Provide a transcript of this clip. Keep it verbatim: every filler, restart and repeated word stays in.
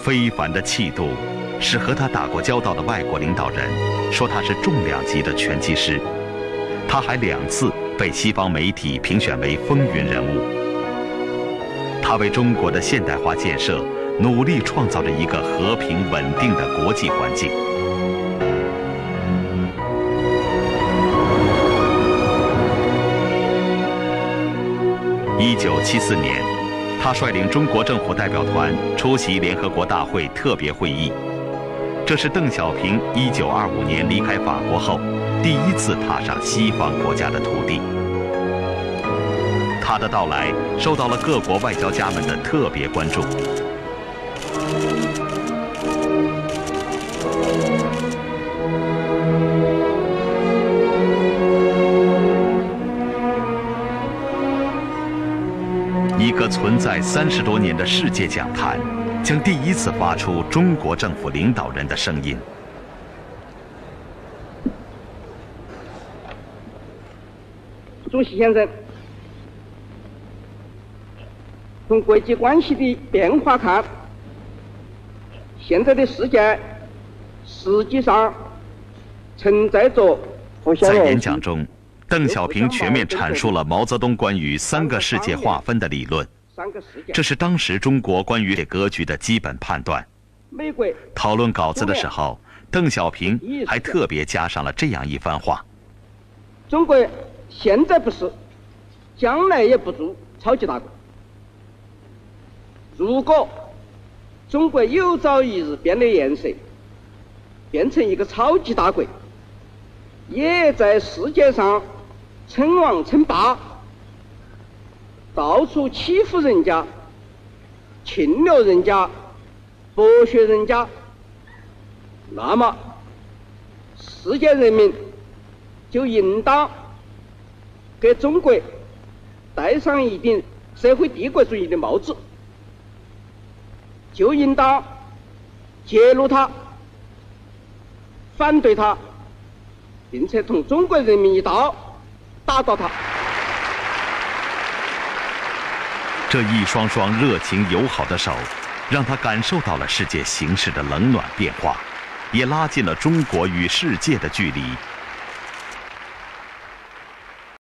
非凡的气度，使和他打过交道的外国领导人说他是重量级的拳击师。他还两次被西方媒体评选为风云人物。他为中国的现代化建设努力创造着一个和平稳定的国际环境。一九七四年，他率领中国政府代表团出席联合国大会特别会议。这是邓小平一九二五年离开法国后第一次踏上西方国家的土地。他的到来受到了各国外交家们的特别关注。一个存在三十多年的世界讲坛，将第一次发出中国政府领导人的声音。 主席先生，从国际关系的变化看，现在的世界实际上存在着互相在演讲中，邓小平全面阐述了毛泽东关于三个世界划分的理论，这是当时中国关于格局的基本判断。讨论稿子的时候，邓小平还特别加上了这样一番话： 中国现在不是，将来也不做超级大国。如果中国有朝一日变了颜色，变成一个超级大国，也在世界上称王称霸，到处欺负人家、侵略人家、剥削人家，那么世界人民就应当给中国戴上一顶社会帝国主义的帽子，就应当揭露它、反对它，并且同中国人民一道打倒它。 这一双双热情友好的手，让他感受到了世界形势的冷暖变化，也拉近了中国与世界的距离。